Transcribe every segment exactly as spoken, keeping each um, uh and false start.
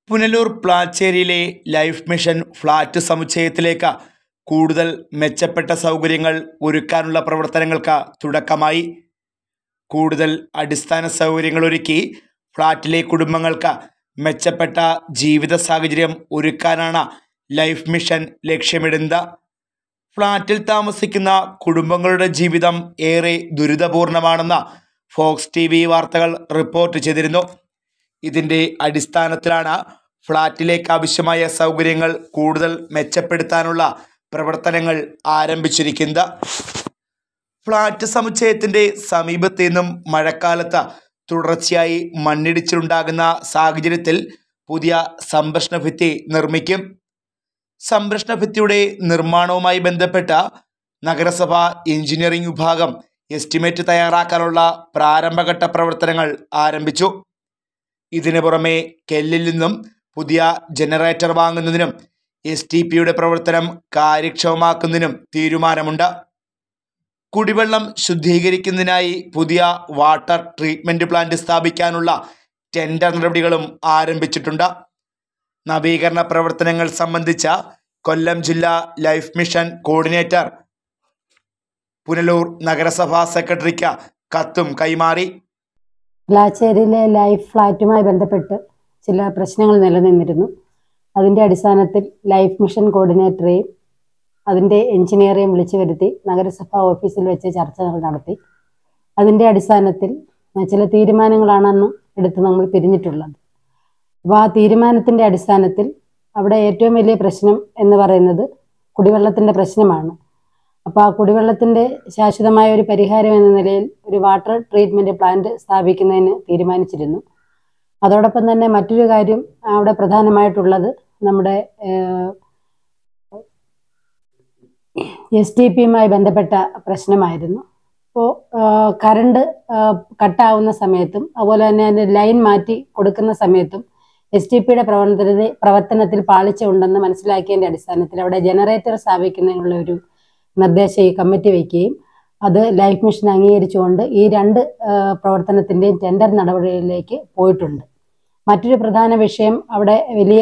പുനലൂർ പ്ലാച്ചേരിയിലെ life mission flat സമുച്ചയത്തിലേക്ക് കൂടുതൽ മെച്ചപ്പെട്ട സൗകര്യങ്ങൾ ഒരുക്കാനുള്ള പ്രവർത്തനങ്ങൾക്ക് തുടക്കമായി. കൂടുതൽ അടിസ്ഥാന സൗകര്യങ്ങൾ ഒരുക്കി ഫ്ളാറ്റിലെ കുടുംബങ്ങൾക്ക് മെച്ചപ്പെട്ട ജീവിത സാഹചര്യം ഒരുക്കാനാണ് ലൈഫ് മിഷൻ ലക്ഷ്യമിടുന്നത്. ഫ്ളാറ്റിൽ താമസിക്കുന്ന കുടുംബങ്ങളുടെ ജീവിതം ഏറെ ദുരിതപൂർണമാണെന്ന് ഫോക്സ് ടി വി വാർത്തകൾ റിപ്പോർട്ട് ചെയ്തിരുന്നു. ഇതിൻ്റെ അടിസ്ഥാനത്തിലാണ് ഫ്ളാറ്റിലേക്ക് ആവശ്യമായ സൗകര്യങ്ങൾ കൂടുതൽ മെച്ചപ്പെടുത്താനുള്ള പ്രവർത്തനങ്ങൾ ആരംഭിച്ചിരിക്കുന്നത്. ഫ്ളാറ്റ് സമുച്ചയത്തിൻ്റെ സമീപത്തു നിന്നും മഴക്കാലത്ത് തുടർച്ചയായി മണ്ണിടിച്ചിലുണ്ടാകുന്ന സാഹചര്യത്തിൽ പുതിയ സംരക്ഷണ ഭിത്തി നിർമ്മിക്കും. സംരക്ഷണ ഭിത്തിയുടെ നിർമ്മാണവുമായി ബന്ധപ്പെട്ട നഗരസഭ എഞ്ചിനീയറിംഗ് വിഭാഗം എസ്റ്റിമേറ്റ് തയ്യാറാക്കാനുള്ള പ്രാരംഭഘട്ട പ്രവർത്തനങ്ങൾ ആരംഭിച്ചു. ഇതിനു പുറമെ കെല്ലിൽ നിന്നും പുതിയ ജനറേറ്റർ വാങ്ങുന്നതിനും എസ് ടി പിയുടെ പ്രവർത്തനം കാര്യക്ഷമമാക്കുന്നതിനും തീരുമാനമുണ്ട്. കുടിവെള്ളം ശുദ്ധീകരിക്കുന്നതിനായി പുതിയ വാട്ടർ ട്രീറ്റ്മെൻറ്റ് പ്ലാന്റ് സ്ഥാപിക്കാനുള്ള ടെൻഡർ നടപടികളും ആരംഭിച്ചിട്ടുണ്ട്. നവീകരണ പ്രവർത്തനങ്ങൾ സംബന്ധിച്ച കൊല്ലം ജില്ലാ ലൈഫ് മിഷൻ കോർഡിനേറ്റർ പുനലൂർ നഗരസഭാ സെക്രട്ടറിക്ക് കത്തും കൈമാറി. പ്ലാച്ചേരിയിലെ ലൈഫ് ഫ്ലാറ്റുമായി ബന്ധപ്പെട്ട് ചില പ്രശ്നങ്ങൾ നിലനിന്നിരുന്നു. അതിൻ്റെ അടിസ്ഥാനത്തിൽ ലൈഫ് മിഷൻ കോർഡിനേറ്ററെയും അതിൻ്റെ എഞ്ചിനീയറെയും വിളിച്ചു വരുത്തി നഗരസഭാ ഓഫീസിൽ വെച്ച് ചർച്ചകൾ നടത്തി. അതിൻ്റെ അടിസ്ഥാനത്തിൽ ചില തീരുമാനങ്ങളാണെന്ന് എടുത്ത് നമ്മൾ പിരിഞ്ഞിട്ടുള്ളത്. അപ്പോൾ ആ തീരുമാനത്തിൻ്റെ അടിസ്ഥാനത്തിൽ അവിടെ ഏറ്റവും വലിയ പ്രശ്നം എന്ന് പറയുന്നത് കുടിവെള്ളത്തിൻ്റെ പ്രശ്നമാണ്. അപ്പോൾ ആ കുടിവെള്ളത്തിൻ്റെ ശാശ്വതമായ ഒരു പരിഹാരം എന്ന നിലയിൽ ഒരു വാട്ടർ ട്രീറ്റ്മെൻറ്റ് പ്ലാന്റ് സ്ഥാപിക്കുന്നതിന് തീരുമാനിച്ചിരുന്നു. അതോടൊപ്പം തന്നെ മറ്റൊരു കാര്യം അവിടെ പ്രധാനമായിട്ടുള്ളത് നമ്മുടെ എസ് ടി പിയുമായി ബന്ധപ്പെട്ട പ്രശ്നമായിരുന്നു. അപ്പോൾ കറണ്ട് കട്ടാവുന്ന സമയത്തും അതുപോലെ തന്നെ അതിൻ്റെ ലൈൻ മാറ്റി കൊടുക്കുന്ന സമയത്തും എസ് ടി പിയുടെ പ്രവർത്തനത്തിൽ പ്രവർത്തനത്തിൽ പാളിച്ച ഉണ്ടെന്ന് മനസ്സിലാക്കിയതിൻ്റെ അടിസ്ഥാനത്തിൽ അവിടെ ജനറേറ്റർ സ്ഥാപിക്കുന്നതിനുള്ള ഒരു നിർദ്ദേശം ഈ കമ്മിറ്റി വയ്ക്കുകയും അത് ലൈഫ് മിഷൻ അംഗീകരിച്ചുകൊണ്ട് ഈ രണ്ട് പ്രവർത്തനത്തിൻ്റെയും ടെൻഡർ നടപടികളിലേക്ക് പോയിട്ടുണ്ട്. മറ്റൊരു പ്രധാന വിഷയം അവിടെ വലിയ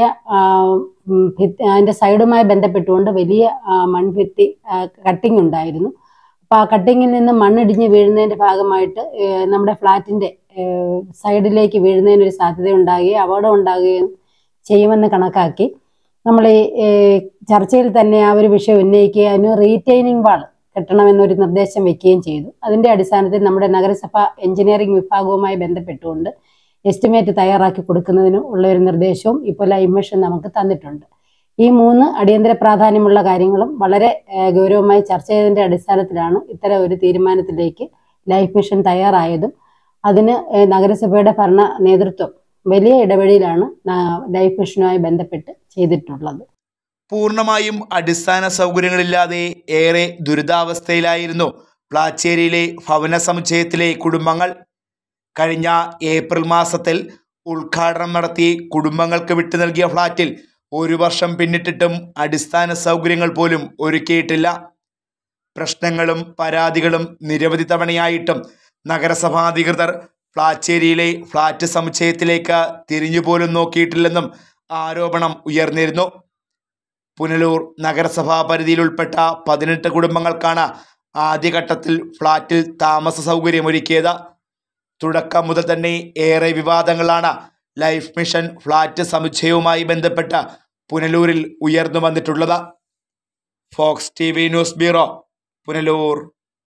അതിൻ്റെ സൈഡുമായി ബന്ധപ്പെട്ടുകൊണ്ട് വലിയ മൺഭിത്തി കട്ടിങ് ഉണ്ടായിരുന്നു. അപ്പോൾ ആ കട്ടിങ്ങിൽ നിന്ന് മണ്ണിടിഞ്ഞ് വീഴുന്നതിൻ്റെ ഭാഗമായിട്ട് നമ്മുടെ ഫ്ലാറ്റിൻ്റെ സൈഡിലേക്ക് വീഴുന്നതിനൊരു സാധ്യത ഉണ്ടാകുകയും അപകടം ഉണ്ടാകുകയും ചെയ്യുമെന്ന് കണക്കാക്കി നമ്മൾ ഈ ചർച്ചയിൽ തന്നെ ആ ഒരു വിഷയം ഉന്നയിക്കുകയും അതിന് റീറ്റെയിനിങ് വാൾ കെട്ടണമെന്നൊരു നിർദ്ദേശം വയ്ക്കുകയും ചെയ്തു. അതിൻ്റെ അടിസ്ഥാനത്തിൽ നമ്മുടെ നഗരസഭ എഞ്ചിനീയറിംഗ് വിഭാഗവുമായി ബന്ധപ്പെട്ടുകൊണ്ട് എസ്റ്റിമേറ്റ് തയ്യാറാക്കി കൊടുക്കുന്നതിന് ഉള്ള ഒരു നിർദ്ദേശവും ഇപ്പോൾ ലൈഫ് മിഷൻ നമുക്ക് തന്നിട്ടുണ്ട്. ഈ മൂന്ന് അടിയന്തര പ്രാധാന്യമുള്ള കാര്യങ്ങളും വളരെ ഗൗരവമായി ചർച്ച ചെയ്തതിൻ്റെ അടിസ്ഥാനത്തിലാണ് ഇത്തരം ഒരു തീരുമാനത്തിലേക്ക് ലൈഫ് മിഷൻ തയ്യാറായതും അതിന് നഗരസഭയുടെ ഭരണ നേതൃത്വം വലിയ ഇടപെടലാണ് ലൈഫ് മിഷനുമായി ബന്ധപ്പെട്ട് ചെയ്തിട്ടുള്ളത്. പൂർണ്ണമായും അടിസ്ഥാന സൗകര്യങ്ങളില്ലാതെ ഏറെ ദുരിതാവസ്ഥയിലായിരുന്നു പ്ലാച്ചേരിയിലെ ഭവന സമുച്ചയത്തിലെ കുടുംബങ്ങൾ. കഴിഞ്ഞ ഏപ്രിൽ മാസത്തിൽ ഉദ്ഘാടനം നടത്തി കുടുംബങ്ങൾക്ക് വിട്ടു നൽകിയ ഫ്ളാറ്റിൽ ഒരു വർഷം പിന്നിട്ടിട്ടും അടിസ്ഥാന സൗകര്യങ്ങൾ പോലും ഒരുക്കിയിട്ടില്ല. പ്രശ്നങ്ങളും പരാതികളും നിരവധി തവണയായിട്ടും നഗരസഭാ അധികൃതർ പ്ലാച്ചേരിയിലെ ഫ്ളാറ്റ് സമുച്ചയത്തിലേക്ക് തിരിഞ്ഞുപോലും നോക്കിയിട്ടില്ലെന്നും ആരോപണം ഉയർന്നിരുന്നു. പുനലൂർ നഗരസഭാ പരിധിയിൽ ഉൾപ്പെട്ട പതിനെട്ട് കുടുംബങ്ങൾക്കാണ് ആദ്യഘട്ടത്തിൽ ഫ്ളാറ്റിൽ താമസ സൗകര്യമൊരുക്കിയത്. തുടക്കം മുതൽ തന്നെ ഏറെ വിവാദങ്ങളാണ് ലൈഫ് മിഷൻ ഫ്ളാറ്റ് സമുച്ചയവുമായി ബന്ധപ്പെട്ട് പുനലൂരിൽ ഉയർന്നു വന്നിട്ടുള്ളത്. Fox TV news bureau, Punalur.